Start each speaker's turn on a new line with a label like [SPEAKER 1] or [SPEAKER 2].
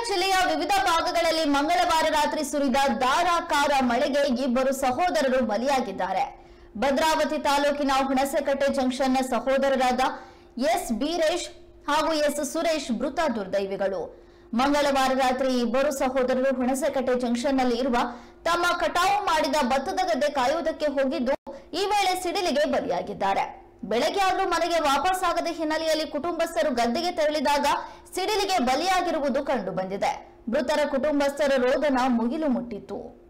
[SPEAKER 1] ಜಿಲ್ಲೆಯ ವಿವಿಧ ಭಾಗಗಳಲ್ಲಿ ಮಂಗಳವಾರ ರಾತ್ರಿ ಸುರಿದ ಧಾರಾಕಾರ ಮಳೆಗೆ ಇಬ್ಬರು ಸಹೋದರರು ಬಲಿಯಾಗಿದ್ದಾರೆ. ಭದ್ರಾವತಿ ತಾಲೂಕಿನ ಹುಣಸೆಕಟ್ಟೆ ಜಂಕ್ಷನ್ನ ಸಹೋದರರಾದ ಎಸ್ ಬೀರೇಶ್ ಹಾಗೂ ಎಸ್ ಸುರೇಶ್ ಮೃತ ದುರ್ದೈವಿಗಳು. ಮಂಗಳವಾರ ರಾತ್ರಿ ಇಬ್ಬರು ಸಹೋದರರು ಹುಣಸೆಕಟ್ಟೆ ಜಂಕ್ಷನ್ನಲ್ಲಿ ಇರುವ ತಮ್ಮ ಕಟಾವು ಮಾಡಿದ ಭತ್ತದ ಗದ್ದೆ ಕಾಯುವುದಕ್ಕೆ ಹೋಗಿದ್ದು ಈ ವೇಳೆ ಸಿಡಿಲಿಗೆ ಬಲಿಯಾಗಿದ್ದಾರೆ. ಬೆಳಗ್ಗೆ ಆದರೂ ಮನೆಗೆ ವಾಪಸ್ಸಾಗದ ಹಿನ್ನೆಲೆಯಲ್ಲಿ ಕುಟುಂಬಸ್ಥರು ಗದ್ದೆಗೆ ತೆರಳಿದಾಗ ಸಿಡಿಲಿಗೆ ಬಲಿಯಾಗಿರುವುದು ಕಂಡುಬಂದಿದೆ. ಮೃತರ ಕುಟುಂಬಸ್ಥರ ರೋದನ ಮುಗಿಲು ಮುಟ್ಟಿತ್ತು.